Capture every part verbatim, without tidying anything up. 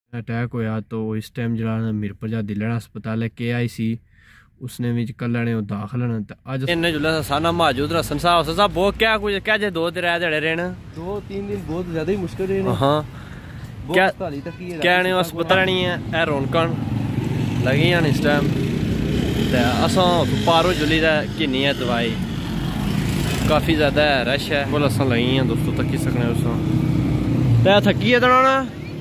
Attack होया तो इस टाइम जरा मीरपुर जा दिलना अस्पताल है के आई सी उसने भी कल ने दाखिल न तो आज इन्ने जुला साना मौजूद रसन साहब साहब बहुत क्या कुछ क्या जे दो दिन रह दड़े रहन दो तीन दिन बहुत ज्यादा ही मुश्किल रहे हां क्या क्या ने अस्पताल नहीं है ए रौनकन लगी हैं इस टाइम ते असां पारो जुली दा किन्नी है दवाई काफी ज्यादा रश है बोल असां लगी हैं दोस्तों तक की सकने उस ते थकी है तना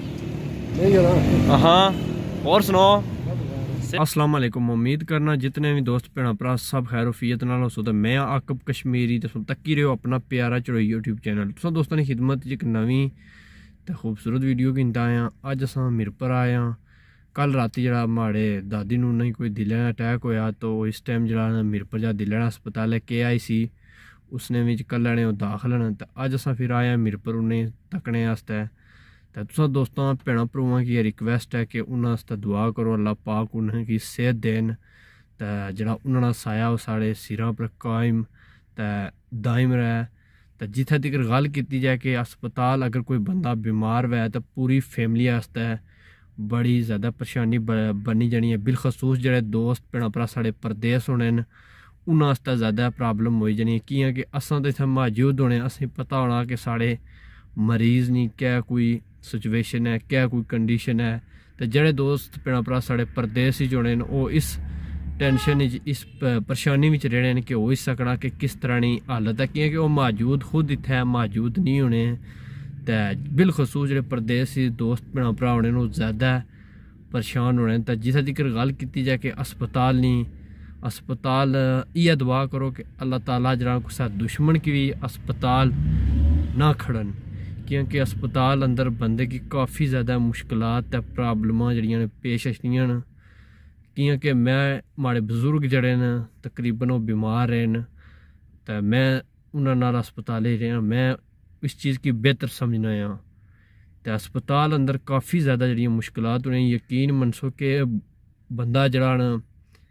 हाँ और सुनाओ। अस्सलाम वालेकुम, उम्मीद करना जितने भी दोस्त भैन भरा सब खैर वफियत नाल हो। तो मैं आकब कश्मीरी तो तक्की रहो अपना प्यारा चढ़ोई यूट्यूब चैनल। तो दोस्तों की खिदमत एक नवी तो खूबसूरत वीडियो गिनता आया। अज अस मीरपुर आए हाँ। कल राती जरा माड़े दादी नूं नहीं कोई दिल अटैक होया तो इस टाइम जरा मीरपुर जा दिलना अस्पताल है के आई सी उसने भी कल ने दाखिल न तो अज अस फिर आए मीरपुर उन्हें तकने आस्ते। तो तुम दोस्तों भैन भरावां की रिक्वेस्ट है कि उन्होंने दुआ करो अल्लाह पाक उन्हें सेहत देन तो जरा उन्होंने साया साढ़े सिरों पर कायम तो दायम रहे। तो जिथे तक गल की जाए कि अस्पताल अगर कोई बंदा बीमार वै तो पूरी फैमिली आस्ते बड़ी ज़्यादा परेशानी बनी जानी है। बिलखसूस जोड़े दोस्त भैन भरा साढ़े परदेस होने उन्होंने ज़्यादा प्रॉब्लम हो जानी है कि कि असां तो इत्थे मौजूद होने असें पता होना कि साढ़े मरीज़ नहीं क्या कोई सिचुएशन है क्या कोई कंडीशन है। तो जोड़े दोस्त भैन भरा साढ़े परदेस ही होने वो इस टेंशन इस परेशानी में रहने कि हो ही सकना कि किस तरह की हालत है क्योंकि वो मौजूद खुद इत्थे मौजूद नहीं होने। तो बिलखसूस जो परदेसी दोस्त भैन भरा होने वो ज़्यादा परेशान होने। तो जिथे तक गल की जाए कि अस्पताल नहीं अस्पताल इह दुआ करो कि अल्लाह ताला जरा कुछ दुश्मन की भी अस्पताल ना खड़न क्योंकि अस्पताल अंदर बंदे की काफ़ी ज़्यादा मुश्किलात ते प्रॉब्लमां जड़ियां पेश आइयां न क्योंकि मैं माड़े बजुर्ग जड़े न तकरीबन वो बीमार रहे न तो मैं उन्होंने नाल अस्पताल ही रहा। मैं इस चीज़ की बेहतर समझना है तो अस्पताल अंदर काफ़ी ज़्यादा जड़ियां मुश्किलात उन्हें यकीन मनसो कि बंदा जड़ा न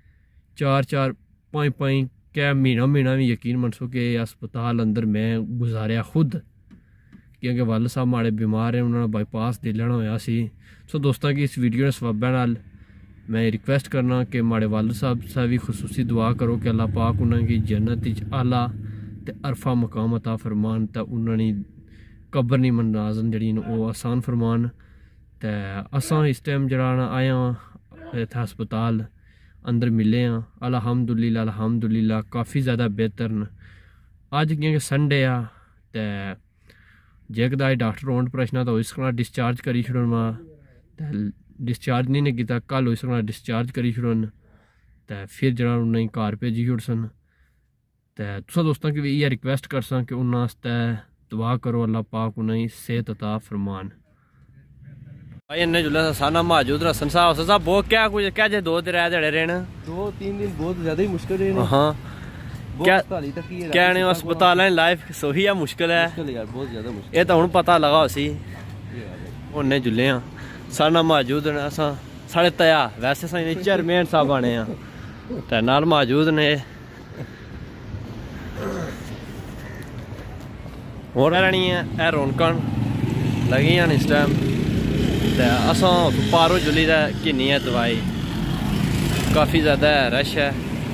चार चार पाँच पाँच क्या महीना महीना भी यकीन मनसो कि अस्पताल अंदर मैं गुजारिया खुद क्योंकि वाल साहब माड़े बीमार हैं उन्होंने बाईपास दे लेना होया सी। सो दोस्तों की इस वीडियो ने सबबा नाल मैं रिक्वेस्ट करना कि माड़े वाल साहब से भी खसूसी दुआ करो कि अल्लाह पाक उन्होंने जन्नत आला ते अरफा मकाम अता फरमान तो उन्होंने कब्र नहीं मनाजन जड़ी वो आसान फरमान। तो असां इस टाइम जरा आया इत्थे अस्पताल अंदर मिले हाँ अलहमदुलिल्लाह अलहमदुलिल्लाह काफ़ी ज़्यादा बेहतर न। अज क्योंकि संडे आ तो जेकदा डॉक्टर होन प्रश्न तो इस डिस्चार्ज करी छुड़न तो डिस्चार्ज नहीं किया कल इस डिस्चार्ज करी छुड़न तो फिर जरा उन्हें घर भेजी छुड़सन। तो तुसा दोस्तों की भी इह रिक्वेस्ट करसा कि उन्होंने दुआ करो अल्लाह पाक उन्हें सेहत अता फरमान। भाई इन्ने जुला साना मौजूद रसन साहब साहब बहुत क्या कुछ क्या जे दो दिन रह दड़े रहन दो तीन दिन बहुत ज्यादा ही मुश्किल रहे हाँ क्या क्या ने अस्पताल लाइफ सही है मुश्किल है यार बहुत ज्यादा मुश्किल ये तो हुण पता लगा उसी उन्ने जुले हाँ साना मौजूद ने असां साढ़े तया वैसे साईं चेयरमैन साहब आने हाँ ते नाल मौजूद ने होर रहनी है ए रौनकन लगी हैं इस टाइम तो असां पारो जुली दा किन्नी है दवाई काफ़ी ज़्यादा रश है।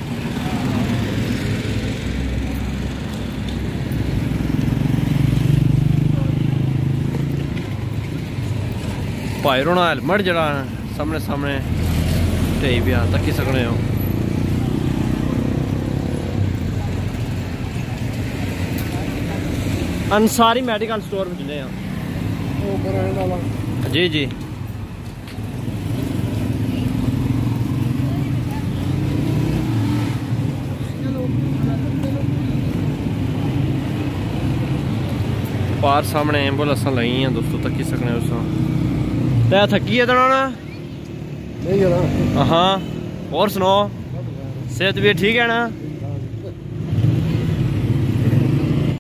भाई रोना हेलमेट जरा सामने सामने ढेई पिया तकी सकने हो। अंसारी मेडिकल स्टोर में चले हैं जी जी पार सामने एम्बुलेंस लगी हैं दोस्तों तकी सकने उस ते थकी है तना हाँ और सुनाओ सेहत भी ठीक है ना।